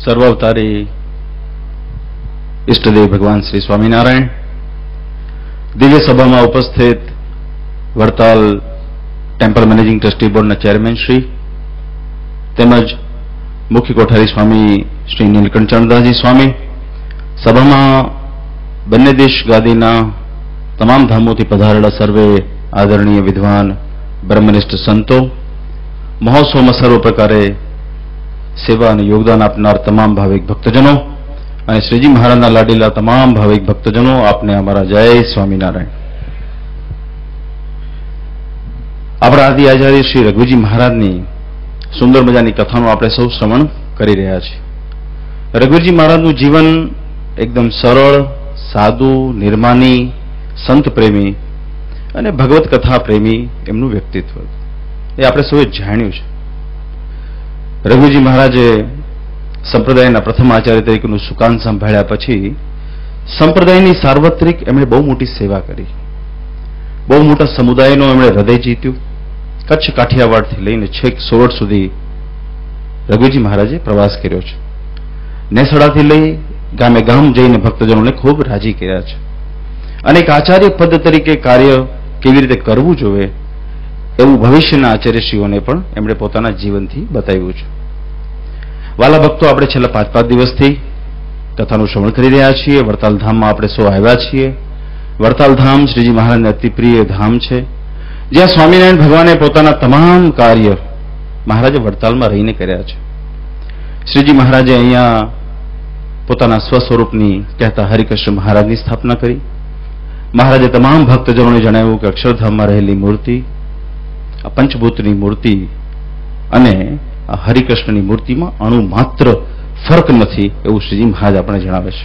સર્વાવતારી ઈષ્ટદેવ ભગવાન શ્રી સ્વામિનારાયણ, દિવ્ય સભામાં ઉપસ્થિત વડતાલ ટેમ્પલ મેનેજિંગ ટ્રસ્ટી બોર્ડના ચેરમેન શ્રી તેમજ મુખ્ય કોઠારી સ્વામી શ્રી નીલકંઠચંદ્રદાસજી સ્વામી, સભામાં બંને દેશ ગાદીના તમામ ધામોથી પધારેલા સર્વે આદરણીય વિદ્વાન બ્રહ્મનિષ્ઠ સંતો, મહોત્સવમાં સર્વ પ્રકારે સેવા અને યોગદાન આપનાર તમામ ભાવિક ભક્તજનો અને શ્રીજી મહારાજના લાડીલા તમામ ભાવિક ભક્તજનો, આપને અમારા જય સ્વામિનારાયણ. આપણા આદિ આચાર્ય શ્રી રઘુજી મહારાજની સુંદર મજાની કથાનું આપણે સૌ શ્રવણ કરી રહ્યા છીએ. રઘુજી મહારાજનું જીવન એકદમ સરળ, સાદું, નિર્માની, સંત પ્રેમી અને ભગવત કથા પ્રેમી એમનું વ્યક્તિત્વ એ આપણે સૌએ જાણ્યું છે. રઘુજી મહારાજે સંપ્રદાયના પ્રથમ આચાર્ય તરીકેનું સુકાન સંભાળ્યા પછી સંપ્રદાયની સાર્વત્રિક એમણે બહુ મોટી સેવા કરી, બહુ મોટા સમુદાયનો એમણે હૃદય જીત્યું. કચ્છ કાઠિયાવાડથી લઈને છેક સોરઠ સુધી રઘુજી મહારાજે પ્રવાસ કર્યો છે. નેસડાથી લઈ ગામે ગામ જઈને ભક્તજનોને ખૂબ રાજી કર્યા છે. અને એક આચાર્ય પદ તરીકે કાર્ય કેવી રીતે કરવું જોઈએ એવું ભવિષ્યના આચાર્યશ્રીઓને પણ એમણે પોતાના જીવનથી બતાવ્યું છે. વાલા ભક્તો, આપણે છેલ્લા 5 દિવસથી કથાનું શ્રવણ કરી રહ્યા છીએ. વડતાલ ધામમાં આપણે સૌ આવ્યા છીએ. વડતાલ ધામ શ્રીજી મહારાજને અતિ પ્રિય ધામ છે, જ્યાં સ્વામિનારાયણ ભગવાને પોતાના તમામ કાર્ય મહારાજે વડતાલમાં રહીને કર્યા છે. શ્રીજી મહારાજે અહીંયા પોતાના સ્વસ્વરૂપની કહેતા હરિકૃષ્ણ મહારાજની સ્થાપના કરી. મહારાજે તમામ ભક્તજનોને જણાવ્યું કે અક્ષરધામમાં રહેલી મૂર્તિ, આ પંચભૂતની મૂર્તિ અને આ હરિકૃષ્ણની મૂર્તિમાં અણુ માત્ર ફરક નથી, એવું શ્રીજી મહારાજ આપણે જણાવે છે.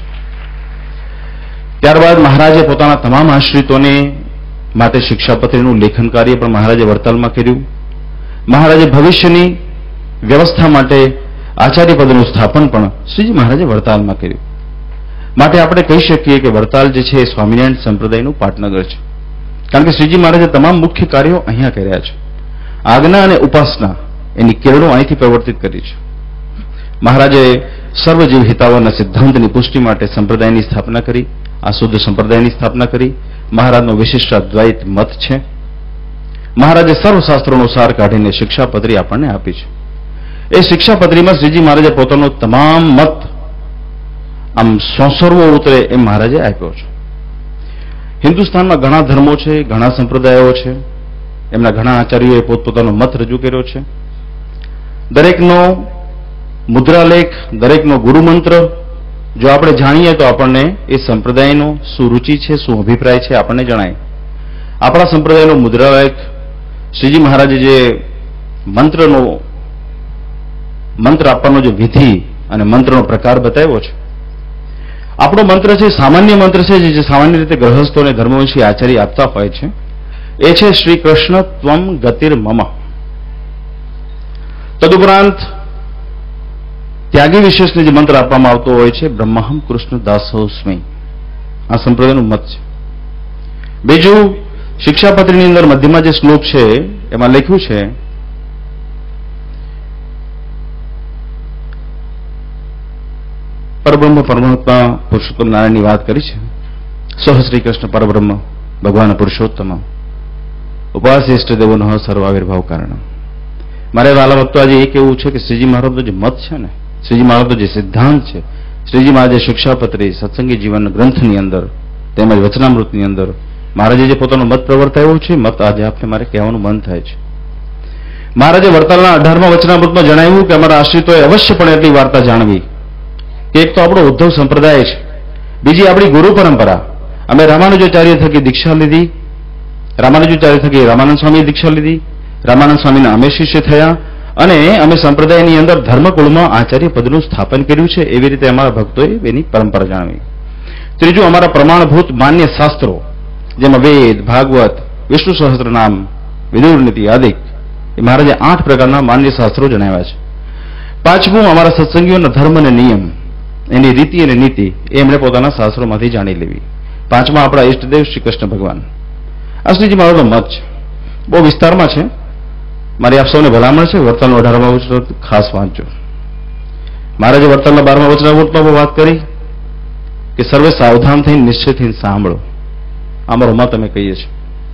ત્યારબાદ મહારાજે પોતાના તમામ આશ્રિતોને માટે શિક્ષાપત્રીનું લેખન કાર્ય પણ મહારાજે વડતાલમાં કર્યું. મહારાજે ભવિષ્યની વ્યવસ્થા માટે આચાર્ય પદનું સ્થાપન પણ શ્રીજી મહારાજે વડતાલમાં કર્યું. માટે આપણે કહી શકીએ કે વડતાલ જે છે એ સ્વામિનારાયણ સંપ્રદાયનું પાટનગર છે, કારણ કે શ્રીજી મહારાજે તમામ મુખ્ય કાર્યો અહીંયા કર્યા છે. આજ્ઞા અને ઉપાસના એની કિરણો અહીંથી પ્રવર્તિત કરી છે. મહારાજે સર્વજીવ હિતાવના સિદ્ધાંતની પુષ્ટિ માટે સંપ્રદાયની સ્થાપના કરી, આ શુદ્ધ સંપ્રદાયની સ્થાપના કરી. મહારાજનો વિશિષ્ટ અદ્વૈત મત છે. મહારાજે સર્વશાસ્ત્રોનો સાર કાઢીને શિક્ષાપત્રી આપણને આપી છે. એ શિક્ષાપત્રીમાં શ્રીજી મહારાજે પોતાનો તમામ મત આમ સોંસરવો ઉતરે એ મહારાજે આપ્યો છે. હિન્દુસ્તાનમાં ઘણા ધર્મો છે, ઘણા સંપ્રદાયો છે, એમના ઘણા આચાર્યોએ પોતપોતાનો મત રજૂ કર્યો છે. દરેકનો મુદ્રાલેખ, દરેકનો ગુરુમંત્ર જો આપણે જાણીએ તો આપણને એ સંપ્રદાયનો શું રુચિ છે, શું અભિપ્રાય છે આપણને જણાય. આપણા સંપ્રદાયનો મુદ્રાલેખ શ્રીજી મહારાજે જે મંત્ર આપવાનો જે વિધિ અને મંત્રનો પ્રકાર બતાવ્યો છે. આપણો મંત્ર છે સામાન્ય મંત્ર છે, જે સામાન્ય રીતે ગ્રહસ્થો અને ધર્મવંશી આચાર્ય આપતા હોય છે. એ છે શ્રી કૃષ્ણ ત્વમ ગતિર મમ. તદુપરાંત ત્યાગી વિશેષને જે મંત્ર આપવામાં આવતો હોય છે, બ્રહ્મહમ કૃષ્ણ દાસોસ્મી, આ સંપ્રદાયનું મત છે. બીજું, શિક્ષાપત્રીની અંદર મધ્યમાં જે શ્લોક છે એમાં લખ્યું છે પરબ્રહ્મ પરમાત્મા પુરુષોત્તમ નારાયણની વાત કરી છે. સહ શ્રી કૃષ્ણ પરબ્રહ્મ ભગવાન પુરુષોત્તમ ઉપાસ્યષ્ટ દેવોનો સર્વાવિર્ભાવ કારણ. મારે વાલા ભક્તો આજે એ કેવું છે કે શ્રીજી મહારાજનો જે મત છે ને, શ્રીજી મહારાજનો જે સિદ્ધાંત છે, શ્રીજી મહારાજે શિક્ષાપત્રી સત્સંગી જીવન ગ્રંથની અંદર તેમજ વચનામૃતની અંદર મહારાજે જે પોતાનો મત પ્રવર્તાવ્યો છે, મત આજે આપને મારે કહેવાનું મન થાય છે. મહારાજે વડતાલના 18મા વચનામૃતમાં જણાવ્યું કે અમારા આશ્રિતોએ અવશ્યપણે એટલી વાર્તા જાણવી કે એક તો આપણો ઉદ્ધવ સંપ્રદાય છે, બીજી આપણી ગુરુ પરંપરા. અમે રામાનુજાચાર્ય થકી દીક્ષા લીધી, રામાનુજાચાર્ય થકી રામાનંદ સ્વામીએ દીક્ષા લીધી, રામાનંદ સ્વામીના અમે શિષ્ય થયા અને અમે સંપ્રદાયની અંદર ધર્મકુળમાં આચાર્ય પદનું સ્થાપન કર્યું છે. એવી રીતે અમારા ભક્તોએ એની પરંપરા જાણવી. ત્રીજું, અમારા પ્રમાણભૂત માન્ય શાસ્ત્રો જેમાં વેદ, ભાગવત, વિષ્ણુ સહસ્ત્રનામ, વિદુર નીતિ આદિ એ મહારાજે 8 પ્રકારના માન્ય શાસ્ત્રો જણાવ્યા છે. પાંચમું, અમારા સત્સંગીઓના ધર્મ અને નિયમ, એની રીતિ અને નીતિ એ એમણે પોતાના શાસ્ત્રોમાંથી જાણી લેવી. પાંચમા, આપણા ઈષ્ટદેવ શ્રી કૃષ્ણ ભગવાન. આ શ્રીજી મહારાજનો મત છે, બહુ વિસ્તારમાં છે. મારી આપ સૌને ભલામણ છે, વડતાલનો 18મા ખાસ વાંચજો. મહારાજે વર્તનના 12મા વચનામૃતમાં વાત કરી કે સર્વે સાવધાન થઈને નિશ્ચયથી સાંભળો. અમારો મત અમે કહીએ છીએ.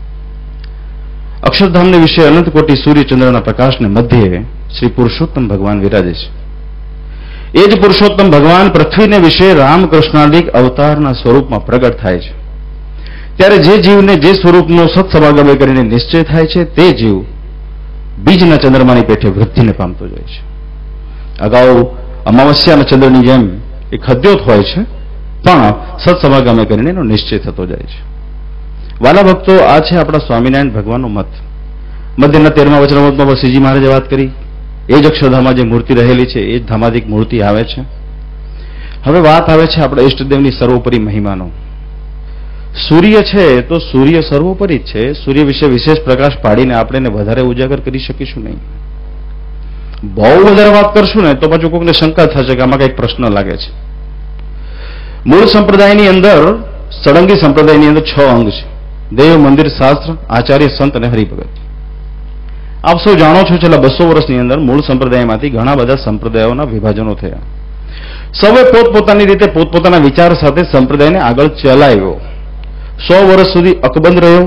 અક્ષરધામને વિશે અનંત કોટી સૂર્યચંદ્રના પ્રકાશને મધ્યે શ્રી પુરુષોત્તમ ભગવાન વિરાજે છે. એ જ પુરુષોત્તમ ભગવાન પૃથ્વીને વિશે રામકૃષ્ણાદિક અવતારના સ્વરૂપમાં પ્રગટ થાય છે. ત્યારે જે જીવને જે સ્વરૂપનો સત્સમાગમે કરીને નિશ્ચય થાય છે તે જીવ બીજના ચંદ્રમાની પેઠે વૃદ્ધિને પામતો જાય છે. અગાઉ અમાવસ્યાના ચંદ્રની જેમ એ ખદ્યોત હોય છે, પણ સત્સમાગમે કરીને એનો નિશ્ચય થતો જાય છે. વાલા ભક્તો, આ છે આપણા સ્વામિનારાયણ ભગવાનનો મત. મધ્યના 13મા વચનામૃતમાં વસીજી મહારાજે વાત કરી. એ જ અક્ષરધામમાં જે મૂર્તિ રહેલી છે એ જ ધામાદિક મૂર્તિ આવે છે. હવે વાત આવે છે આપણા ઈષ્ટદેવની સર્વોપરી મહિમાનો. સૂર્ય છે તો સૂર્ય સર્વોપરી જ છે. સૂર્ય વિશે વિશેષ પ્રકાશ પાડીને આપણે એને વધારે ઉજાગર કરી શકીશું નહીં. બહુ વધારે વાત કરશું ને તો પાછું કોઈને શંકા થશે કે આમાં કંઈક પ્રશ્ન લાગે છે. મૂળ સંપ્રદાયની અંદર, સળંગી સંપ્રદાયની અંદર 6 અંગ છે: દેવ, મંદિર, શાસ્ત્ર, આચાર્ય, સંત અને હરિભગત. આપ સૌ જાણો છો, છેલ્લા 200 વર્ષની અંદર મૂળ સંપ્રદાયમાંથી ઘણા બધા સંપ્રદાયોના વિભાજનો થયા. સૌએ પોતપોતાની રીતે પોતપોતાના વિચાર સાથે સંપ્રદાયને આગળ ચલાવ્યો. 100 વર્ષ સુધી અકબંધ રહ્યો.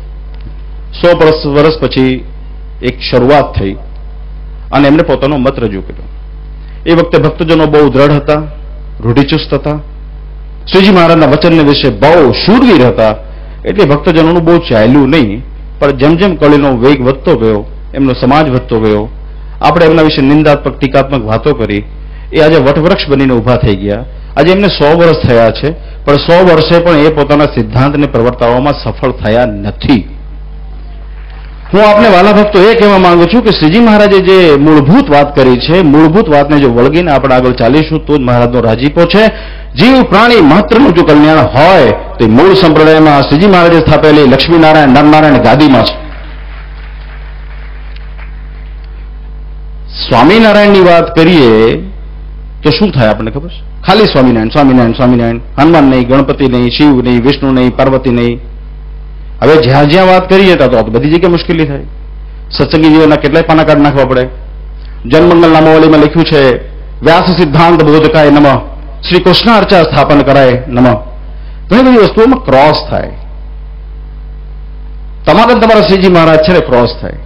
100 વર્ષ પછી એક શરૂઆત થઈ અને એમણે પોતાનો મત રજૂ કર્યો. એ વખતે ભક્તજનો બહુ દ્રઢ હતા, રૂઢિચુસ્ત હતા. શ્રીજી મહારાજના વચનને વિશે બહુ શૂરવીર હતા. એટલે ભક્તજનોનું બહુ ચાલ્યું નહીં. પણ જેમ જેમ કળીનો વેગ વધતો ગયો, એમનો સમાજ વધતો ગયો, આપણે એમના વિશે નિંદાત્મક, ટીકાત્મક વાતો કરી, એ આજે વટવૃક્ષ બનીને ઊભા થઈ ગયા. આજે એમને 100 વર્ષ થયા છે, પણ 100 વર્ષે પણ એ પોતાના સિદ્ધાંતને પ્રવર્તાવવામાં સફળ થયા નથી. હું આપને વાલા ભક્તો એ કહેવા માંગુ છું કે શ્રીજી મહારાજે જે મૂળભૂત વાત કરી છે, મૂળભૂત વાતને જો વળગીને આપણે આગળ ચાલીશું તો જ મહારાજનો રાજીપો છે. જીવ પ્રાણી માત્રનું જો કલ્યાણ હોય તો મૂળ સંપ્રદાયમાં શ્રીજી મહારાજે સ્થાપેલી લક્ષ્મીનારાયણ નરનારાયણ ગાદીમાં છે. સ્વામિનારાયણની વાત કરીએ તો શું થાય આપણને ખબર છે? ખાલી સ્વામિનારાયણ, સ્વામિનારાયણ, સ્વામિનારાયણ. હનુમાન નહીં, ગણપતિ નહીં, શિવ નહીં, વિષ્ણુ નહીં, પાર્વતી નહીં. હવે જ્યાં જ્યાં વાત કરીએ તો બધી જગ્યાએ મુશ્કેલી થાય. સત્સંગી જીવનના કેટલાય પાના કાઢ નાખવા પડે. જનમંગલ નામાવલીમાં લખ્યું છે, વ્યાસ સિદ્ધાંત બોધકાય નમઃ, શ્રી કૃષ્ણ અર્ચા સ્થાપન કરાય નમઃ. ઘણી બધી વસ્તુઓમાં ક્રોસ થાય. તમારા શ્રીજી મહારાજ છે ને ક્રોસ થાય.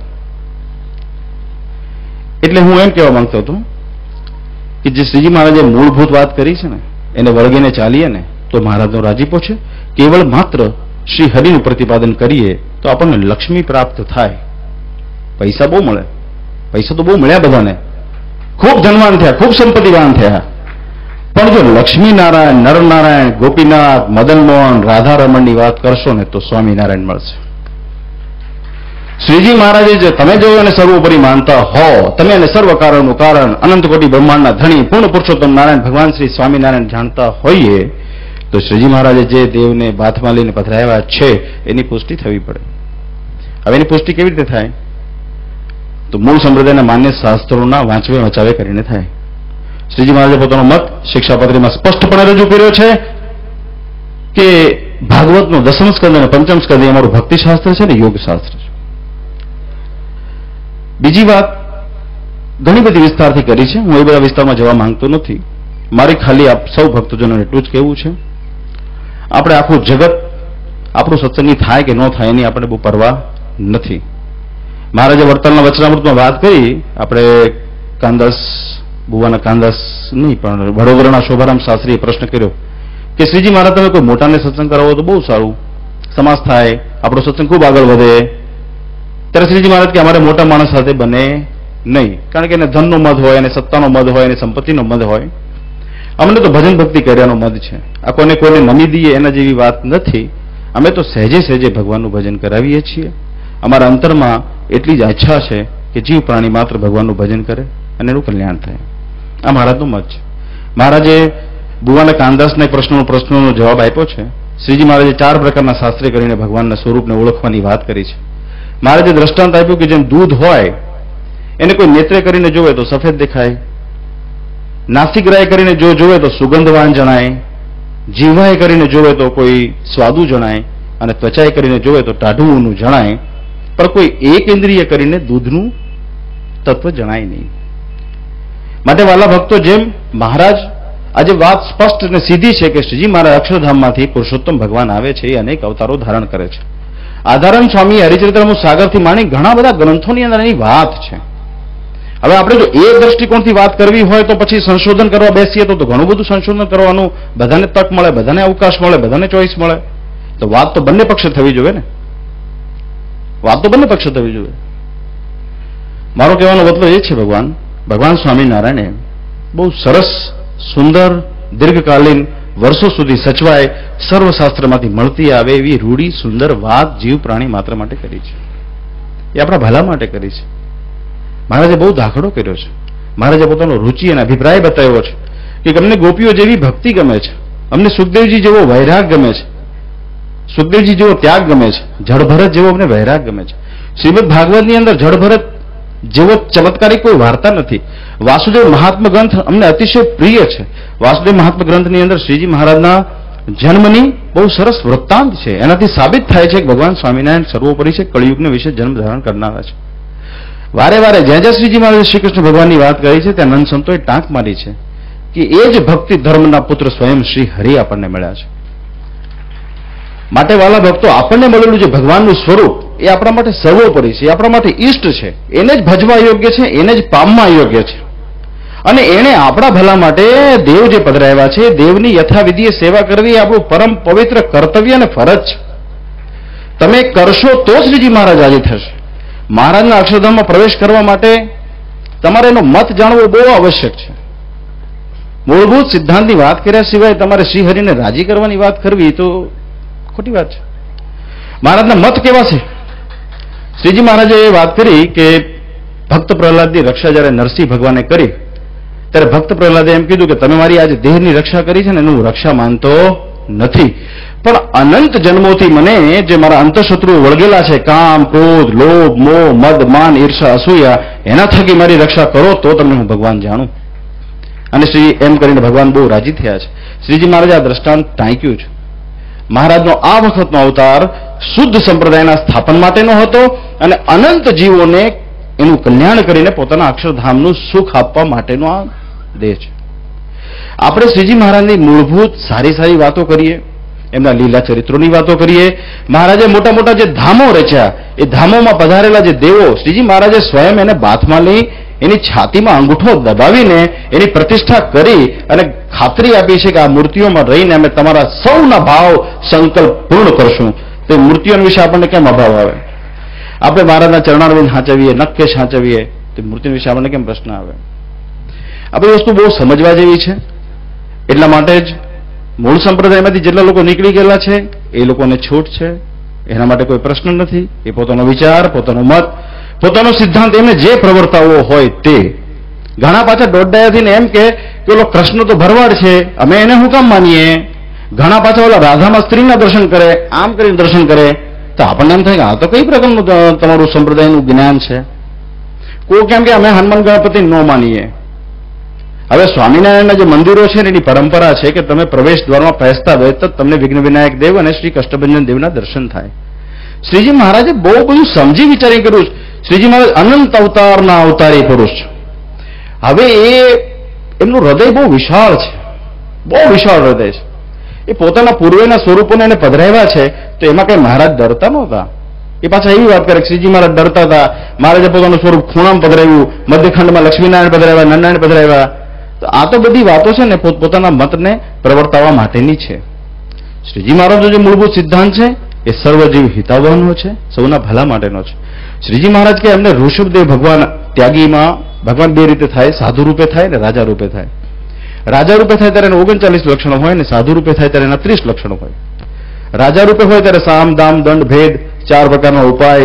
એટલે હું એમ કહેવા માંગતો હતો કે જે શ્રીજી મહારાજે મૂળભૂત વાત કરી છે ને એને વળગીને ચાલીએ ને તો મહારાજનો રાજીપો છે. કેવળ માત્ર શ્રી હરિનું પ્રતિપાદન કરીએ તો આપણને લક્ષ્મી પ્રાપ્ત થાય. પૈસા બહુ મળે, પૈસા તો બહુ મળ્યા બધાને, ખૂબ ધનવાન થયા, ખૂબ સંપત્તિવાન થયા. પણ જો લક્ષ્મીનારાયણ, નરનારાયણ, ગોપીનાથ, મદન મોહન, રાધારમણની વાત કરશો ને તો સ્વામિનારાયણ મળશે. શ્રીજી મહારાજે જે તમે જો એને સર્વોપરી માનતા હો, તમે એને સર્વ કારણનું કારણ, અનંત કોટી બ્રહ્માંડના ધણી, પૂર્ણ પુરુષોત્તમ નારાયણ ભગવાન શ્રી સ્વામિનારાયણ જાણતા હોઈએ તો શ્રીજી મહારાજે જે દેવને બાથમાં લઈને પધરાવ્યા છે એની પુષ્ટિ થવી પડે. હવે એની પુષ્ટિ કેવી રીતે થાય? તો મૂળ સંપ્રદાયના માન્ય શાસ્ત્રોના વાંચવે વચાવે કરીને થાય. શ્રીજી મહારાજે પોતાનો મત શિક્ષાપત્રીમાં સ્પષ્ટપણે રજૂ કર્યો છે કે ભાગવતનો 10મ સ્કંદ અને 5મ સ્કંદ એ અમારું ભક્તિશાસ્ત્ર છે ને યોગશાસ્ત્ર છે. બીજી વાત ઘણી બધી વિસ્તારથી કરી છે, હું એ બધા વિસ્તારમાં જવા માંગતો નથી. મારે ખાલી આપ સૌ ભક્તજનોને એટલું જ કહેવું છે, આપણે આખું જગત આપણું સત્સંગી થાય કે ન થાય એની આપણે બહુ પરવા નથી. મહારાજે વર્તનના વચનામૃતમાં વાત કરી. આપણે કાનદાસ બુવાના કાનદાસ નહીં પણ વડોદરાના શોભારામ શાસ્ત્રીએ પ્રશ્ન કર્યો કે શ્રીજી મહારાજ તમે કોઈ મોટાને સત્સંગ કરાવો તો બહુ સારું, સમાજ થાય, આપણો સત્સંગ ખૂબ આગળ વધે. ત્યારે શ્રીજી મહારાજ કે અમારે મોટા માણસ સાથે બને નહીં, કારણ કે એને ધનનો મદ હોય, એને સત્તાનો મદ હોય, એને સંપત્તિનો મદ હોય. અમને તો ભજન ભક્તિ કર્યાનો મદ છે. આ કોઈને નમી દઈએ એના જેવી વાત નથી. અમે તો સહેજે સહેજે ભગવાનનું ભજન કરાવીએ છીએ. અમારા અંતરમાં એટલી જ ઈચ્છા છે કે જીવ પ્રાણી માત્ર ભગવાનનું ભજન કરે અને એનું કલ્યાણ થાય. આ મહારાજનો મત છે. મહારાજે બુવાના કાનદાસના પ્રશ્નોનો જવાબ આપ્યો છે. શ્રીજી મહારાજે 4 પ્રકારના શાસ્ત્રે કરીને ભગવાનના સ્વરૂપને ઓળખવાની વાત કરી છે. મહારાજે દ્રષ્ટાંત આપ્યું કે જેમ દૂધ હોય એને કોઈ નેત્રે કરીને જોવે તો સફેદ દેખાય, નાસિકરાય કરીને જો જોવે તો સુગંધવાન જણાય, જીવાય કરીને જોવે તો કોઈ સ્વાદુ જણાય અને ત્વચાએ કરીને જોવે તો ટાઢુંનું જણાય, પણ કોઈ એક ઇન્દ્રિય કરીને દૂધનું તત્વ જણાય નહીં. માટે વાલા ભક્તો, જેમ મહારાજ આજે વાત સ્પષ્ટ અને સીધી છે કે શ્રીજી મહારાજ અક્ષરધામમાંથી પુરુષોત્તમ ભગવાન આવે છે, એ અનેક અવતારો ધારણ કરે છે. આધારણ સ્વામી હરિચરિત્રમુ સાગરથી માંડી ઘણા બધા ગ્રંથોની અંદર એની વાત છે. હવે આપણે જો એ દ્રષ્ટિકોણથી વાત કરવી હોય તો પછી સંશોધન કરવા બેસીએ તો ઘણું બધું સંશોધન કરવાનું, બધાને તક મળે, બધાને અવકાશ મળે, બધાને ચોઈસ મળે. તો વાત તો બંને પક્ષે થવી જોઈએ ને, વાત તો બંને પક્ષે થવી જોઈએ. મારો કહેવાનો મતલબ એ છે, ભગવાન સ્વામિનારાયણે બહુ સરસ, સુંદર, દીર્ઘકાલીન, વર્ષો સુધી સચવાય, સર્વશાસ્ત્રમાંથી મળતી આવે એવી રૂઢી સુંદર વાત જીવ પ્રાણી માત્ર માટે કરી છે. એ આપણા ભલા માટે કરી છે. મહારાજે બહુ દાખલો કર્યો છે. મહારાજે પોતાનો રુચિ અને અભિપ્રાય બતાવ્યો છે કે અમને ગોપીઓ જેવી ભક્તિ ગમે છે, અમને સુખદેવજી જેવો વૈરાગ ગમે છે, સુખદેવજી જેવો ત્યાગ ગમે છે, જળભરત જેવો અમને વૈરાગ ગમે છે. શ્રીમદ ભાગવતની અંદર જળભરત જેવો ચમત્કારિક કોઈ વાર્તા નથી. વાસુદેવ મહાત્મા ગ્રંથ અમને અતિશય પ્રિય છે. વાસુદેવ મહાત્મા ગ્રંથની અંદર શ્રીજી મહારાજના જન્મની બહુ સરસ વૃત્તાંત છે. એનાથી સાબિત થાય છે કે ભગવાન સ્વામિનારાયણ સર્વોપરી છે, કળિયુગને વિશે જન્મ ધારણ કરનારા છે. વારે વારે જ્યાં જ્યાં શ્રીજી મહારાજે શ્રી કૃષ્ણ ભગવાનની વાત કરી છે ત્યાં નંદ સંતોએ ટાંક મારી છે કે એ જ ભક્તિ ધર્મના પુત્ર સ્વયં શ્રી હરિ આપણને મળ્યા છે. માટે વાલા ભક્તો, આપણને મળેલું જે ભગવાનનું સ્વરૂપ એ આપણા માટે સર્વોપરી છે, એ આપણા માટે ઈષ્ટ છે, એને જ ભજવા યોગ્ય છે, એને જ પામવા યોગ્ય છે. અને એને આપણા ભલા માટે દેવ જે પધરાવ્યા છે, દેવની યથાવિધિએ સેવા કરવી એ આપણું પરમ પવિત્ર કર્તવ્ય અને ફરજ છે. તમે કરશો તો શ્રીજી મહારાજ રાજી થશે. મહારાજના અક્ષરધામમાં પ્રવેશ કરવા માટે તમારે એનો મત જાણવો બહુ આવશ્યક છે. મૂળભૂત સિદ્ધાંતની વાત કર્યા સિવાય તમારે શ્રીહરિને રાજી કરવાની વાત કરવી તો ખોટી વાત છે. મહારાજના મત કેવા છે? શ્રીજી મહારાજે એ વાત કરી કે ભક્ત પ્રહલાદની રક્ષા જ્યારે નરસિંહ ભગવાને કરી ત્યારે ભક્ત પ્રહલાદે એમ કીધું કે તમે મારી આજે દેહની રક્ષા કરી છે ને એનું રક્ષા માનતો નથી, પણ અનંત જન્મોથી મને જે મારા અંતઃશત્રુઓ વળગેલા છે, કામ, ક્રોધ, લોભ, મોહ, મદ, માન, ઈર્ષા, અસૂયા, એના થકી મારી રક્ષા કરો તો તમને હું ભગવાન જાણું. અને શ્રી એમ કરીને ભગવાન બહુ રાજી થયા છે. શ્રીજી મહારાજે આ દ્રષ્ટાંત ટાંક્યું છે. મહારાજનો આ વખતનો અવતાર શુદ્ધ સંપ્રદાયના સ્થાપન માટેનો હતો અને અનંત જીવોને એનું કલ્યાણ કરીને પોતાના અક્ષરધામનું સુખ આપવા માટેનો આ દેહ છે. આપણે શ્રીજી મહારાજની મૂળભૂત સારી સારી વાતો કરીએ, એમના લીલા ચરિત્રોની વાતો કરીએ. મહારાજે મોટા મોટા જે ધામો રચ્યા, એ ધામોમાં પધારેલા જે દેવો, શ્રીજી મહારાજે સ્વયં એને બાથમાં લઈ એની છાતીમાં અંગૂઠો દબાવીને એની પ્રતિષ્ઠા કરી અને ખાતરી આપી છે કે આ મૂર્તિઓમાં રહીને અમે તમારા સૌના ભાવ સંકલ્પ પૂર્ણ કરશું. તે મૂર્તિઓ વિશે આપણને કેમ અભાવ આવે? આપણે મહારાજના ચરણારવિંદ સાચવીએ, નક્કેશ સાચવીએ, તે મૂર્તિ વિશે આપણને કેમ પ્રશ્ન આવે? આ બધી વસ્તુ બહુ સમજવા જેવી છે. એટલા માટે જ મૂળ સંપ્રદાયમાંથી જેટલા લોકો નીકળી ગયેલા છે એ લોકોને છૂટ છે, એના માટે કોઈ પ્રશ્ન નથી. એ પોતાનો વિચાર, પોતાનો મત, પોતાનો સિદ્ધાંત એમને જે પ્રવર્તાવવો હોય તે. ઘણા પાછા દોડડાયાથી એમ કે પેલો કૃષ્ણ તો ભરવાડ છે, અમે એને શું કામ માનીએ? ઘણા પાછા ઓલા રાધામાં સ્ત્રીના દર્શન કરે, આમ કરીને દર્શન કરે, તો આપણને એમ થાય કે આ તો કઈ પ્રકારનું તમારું સંપ્રદાયનું જ્ઞાન છે. કોઈ કેમ કે અમે હનુમાન ગણપતિ ન માનીએ. હવે સ્વામિનારાયણના જે મંદિરો છે ને એની પરંપરા છે કે તમે પ્રવેશ દ્વારમાં પહેરતા હોય તો તમને વિઘ્ન વિનાયક દેવ અને શ્રી કષ્ટભંજન દેવના દર્શન થાય. શ્રીજી મહારાજે બહુ બધું સમજી વિચારી કર્યું. શ્રીજી મહારાજ અનંત અવતારના અવતારી પુરુષ છે. હવે એમનું હૃદય બહુ વિશાળ છે, બહુ વિશાળ હૃદય છે. એ પોતાના પૂર્વેના સ્વરૂપોને એને પધરાવ્યા છે તો એમાં કઈ મહારાજ ડરતા નહોતા. એ પાછા એવી વાત કરે કે શ્રીજી મહારાજ ડરતા હતા. મહારાજે પોતાનું સ્વરૂપ ખૂણામાં પધરાવ્યું, મધ્યખંડમાં લક્ષ્મીનારાયણ પધરાવ્યા, નારાયણ પધરાવ્યા. તો આ તો બધી વાતો છે ને પોતાના મતને પ્રવર્તાવવા માટેની છે. શ્રીજી મહારાજનો જે મૂળભૂત સિદ્ધાંત છે એ સર્વજીવ હિતાવહનો છે, સૌના ભલા માટેનો છે. શ્રીજી મહારાજ કે એમને ઋષભદેવ ભગવાન ત્યાગીમાં ભગવાન બે રીતે થાય, સાધુ રૂપે થાય ને રાજા રૂપે થાય. રાજા રૂપે થાય ત્યારે 39 લક્ષણો હોય ને સાધુ રૂપે થાય ત્યારે એના 30 લક્ષણો હોય. રાજા રૂપે હોય ત્યારે સામ, દામ, દંડ, ભેદ 4 પ્રકારના ઉપાય,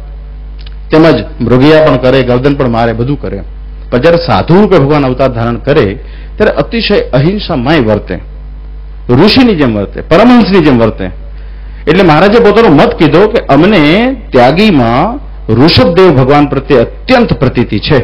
તેમજ મૃગયા પણ કરે, ગર્દન પણ મારે, બધું કરે. પણ જ્યારે સાધુ રૂપે ભગવાન અવતાર ધારણ કરે ત્યારે અતિશય અહિંસામય વર્તે, ઋષિની જેમ વર્તે, પરમહંસની જેમ વર્તે. એટલે મહારાજે પોતાનો મત કીધો કે અમને ત્યાગીમાં ઋષભદેવ ભગવાન પ્રત્યે અત્યંત પ્રતીતિ છે.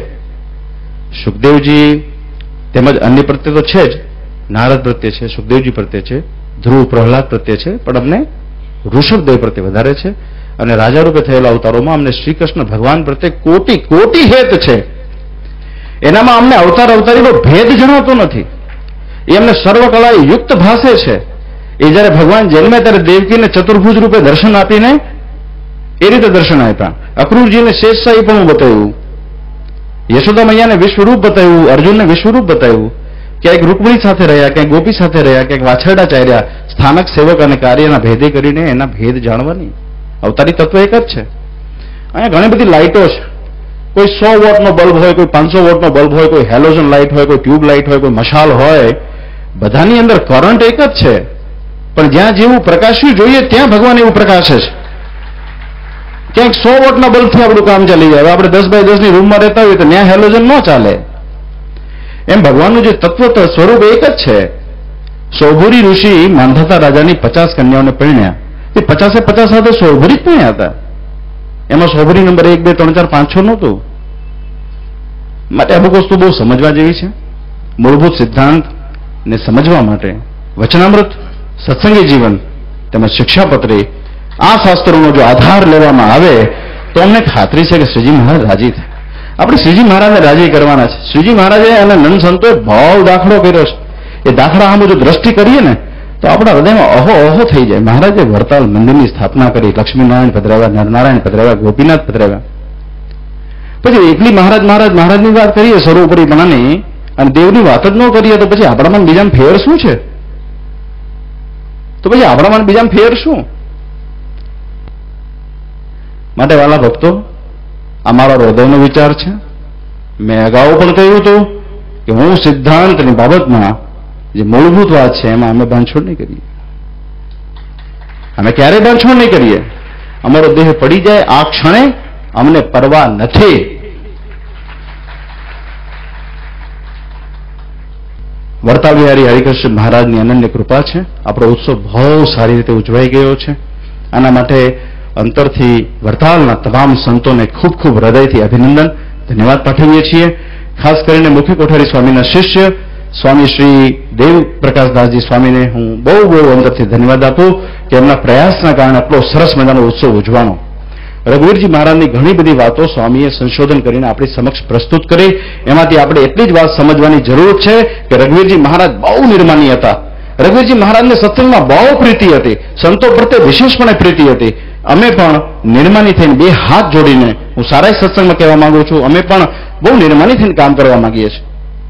સુખદેવજી તેમજ અન્ય પ્રત્યે તો છે જ, નારદ પ્રત્યે છે, સુખદેવજી પ્રત્યે છે, ધ્રુવ પ્રહલાદ પ્રત્યે છે, પણ અમને ઋષભદેવ પ્રત્યે વધારે છે. અને રાજા રૂપે થયેલા અવતારોમાં અમને શ્રી કૃષ્ણ ભગવાન પ્રત્યે કોટી કોટી હેત છે. એનામાં અમને અવતારીનો ભેદ જણાતો નથી. એ અમને સર્વકળાએ યુક્ત ભાસે છે. એ જ્યારે ભગવાન જન્મ્યા ત્યારે દેવકીને ચતુર્ભુજ રૂપે દર્શન આપીને એ રીતે દર્શન આપ્યા. અક્રૂરજીને શેષશાહી પણ બતાવ્યું, યશોદા મૈયાને વિશ્વરૂપ બતાવ્યું, અર્જુનને વિશ્વરૂપ બતાવ્યું. ક્યાંક રૂકમણી સાથે રહ્યા, ક્યાંક ગોપી સાથે રહ્યા, ક્યાંક વાછરડા ચાર્યા. સ્થાનક સેવક અને કાર્યના ભેદે કરીને એના ભેદ જાણવાની. અવતારી તત્વ એક જ છે. અહીંયા ઘણી બધી લાઇટો છે. કોઈ 100 વોટનો બલ્બ હોય, કોઈ 500 વોટનો બલ્બ હોય, કોઈ હેલોજન લાઇટ હોય, કોઈ ટ્યુબ લાઇટ હોય, કોઈ મશાલ હોય. બધાની અંદર કરંટ એક જ છે, પણ જ્યાં જેવું પ્રકાશ્યું જોઈએ ત્યાં ભગવાન એવું પ્રકાશે છે. ક્યાંક 100 વોટના બલ્બથી આપણું કામ ચાલી જાય. આપણે 10 બાય 10 ની રૂમમાં રહેતા હોઈએ તો ત્યાં હેલોજન ન ચાલે. એમ ભગવાનનું જે તત્વ સ્વરૂપ એક જ છે. સૌભરી ઋષિ માંધાતા રાજાની 50 કન્યાઓને પરણ્યા. એ 50 સાથે સૌભરી જ પરણ્યા હતા. એમાં સૌભરી નંબર 1, 2, 3, 4, 5, 6 નહોતું. માટે અમુક વસ્તુ બહુ સમજવા જેવી છે. મૂળભૂત સિદ્ધાંત ને સમજવા માટે વચનામૃત, સત્સંગી જીવન તેમજ શિક્ષાપત્રી આ શાસ્ત્રોનો જો આધાર લેવામાં આવે તો અમને ખાતરી છે કે શ્રીજી મહારાજ રાજી થાય. આપણે શ્રીજી મહારાજને રાજી કરવાના છે. શ્રીજી મહારાજે અને નંદ સંતોએ ભાવ દાખલો કર્યો છે. એ દાખલા આમ જો દ્રષ્ટિ કરીએ ને તો આપણા હૃદયમાં અહો અહો થઈ જાય. મહારાજે વરતાલ મંદિરની સ્થાપના કરી, લક્ષ્મીનારાયણ પધરાવ્યા, નરનારાયણ પધરાવ્યા, ગોપીનાથ પધરાવ્યા. પછી એકલી મહારાજની વાત કરીએ સર્વોપરીપણાની અને દેવની વાત જ ન કરીએ તો પછી આપણામાં બીજામાં ફેર શું છે? માટે વાલા ભક્તો, આ મારો હૃદયનો વિચાર છે. મેં અગાઉ પણ કહ્યું હતું કે હું સિદ્ધાંતની બાબતમાં જે મૂળભૂત વાત છે એમાં અમે બાંધછોડ નહીં કરીએ. અમે ક્યારેય બાંધછોડ નહીં કરીએ. અમારો દેહ પડી જાય આ ક્ષણે અમને પરવા નથી. વરતાલ બિહારી હરિકૃષ્ણ મહારાજની અનન્ય કૃપા છે. આપણો ઉત્સવ બહુ સારી રીતે ઉજવાઈ ગયો છે. આના માટે અંતરથી વરતાલના તમામ સંતોને ખૂબ ખૂબ હૃદયથી અભિનંદન, ધન્યવાદ પાઠવીએ છીએ. ખાસ કરીને મુખ્ય કોઠારી સ્વામીના શિષ્ય સ્વામી શ્રી દેવ પ્રકાશદાસજી સ્વામીને હું બહુ અંદરથી ધન્યવાદ આપું કે એમના પ્રયાસના કારણે આટલો સરસ મજાનો ઉત્સવ ઉજવાનો. રઘુવીરજી મહારાજની ઘણી બધી વાતો સ્વામીએ સંશોધન કરીને આપણી સમક્ષ પ્રસ્તુત કરી. એમાંથી આપણે એટલી જ વાત સમજવાની જરૂર છે કે રઘુવીરજી મહારાજ બહુ નિર્માની હતા. રઘુવીરજી મહારાજને સત્સંગમાં બહુ પ્રીતિ હતી, સંતો પ્રત્યે વિશેષપણે પ્રીતિ હતી. અમે પણ નિર્માની થઈને બે હાથ જોડીને હું સારા સત્સંગમાં કહેવા માંગુ છું, અમે પણ બહુ નિર્માની થઈને કામ કરવા માંગીએ છીએ.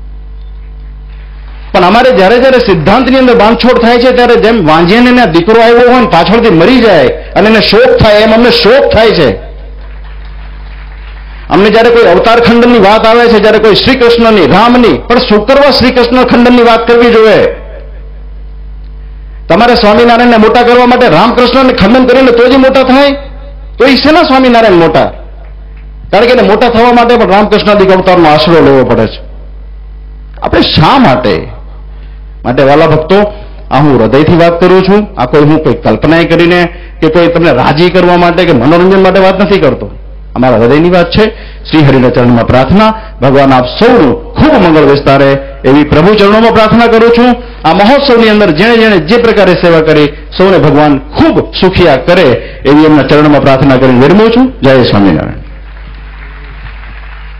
પણ અમારે જ્યારે જ્યારે સિદ્ધાંતની અંદર બાંધછોડ થાય છે ત્યારે જેમ વાંજિયાને દીકરો આવ્યો હોય ને પાછળથી મરી જાય અને એને શોક થાય, એમ અમને શોક થાય છે. અમને જ્યારે કોઈ અવતાર ખંડનની વાત આવે છે, જ્યારે કોઈ શ્રી કૃષ્ણની, રામની, પણ શું કરવા શ્રી કૃષ્ણ ખંડનની વાત કરવી જોઈએ? તમારે સ્વામિનારાયણને મોટા કરવા માટે રામકૃષ્ણને ખંડન કરીને તો જ મોટા થાય? તો એ શેના સ્વામિનારાયણ મોટા? કારણ કે એને મોટા થવા માટે પણ રામકૃષ્ણાદિક અવતારનો આશરો લેવો પડે છે. આપણે શા માટે? માટે વાલા ભક્તો, આ હું હૃદયથી વાત કરું છું. આ કોઈ હું કોઈ કલ્પના કરીને કે કોઈ તમને રાજી કરવા માટે કે મનોરંજન માટે વાત નથી કરતો. અમારા હૃદયની વાત છે. શ્રી હરિના ચરણમાં પ્રાર્થના, ભગવાન આપ સૌનું ખૂબ મંગળ વિસ્તારે એવી પ્રભુ ચરણોમાં પ્રાર્થના કરું છું. આ મહોત્સવની અંદર જેણે જેણે જે પ્રકારે સેવા કરી સૌને ભગવાન ખૂબ સુખિયા કરે એવી એમના ચરણમાં પ્રાર્થના કરીને વિરમું છું. જય સ્વામિનારાયણ.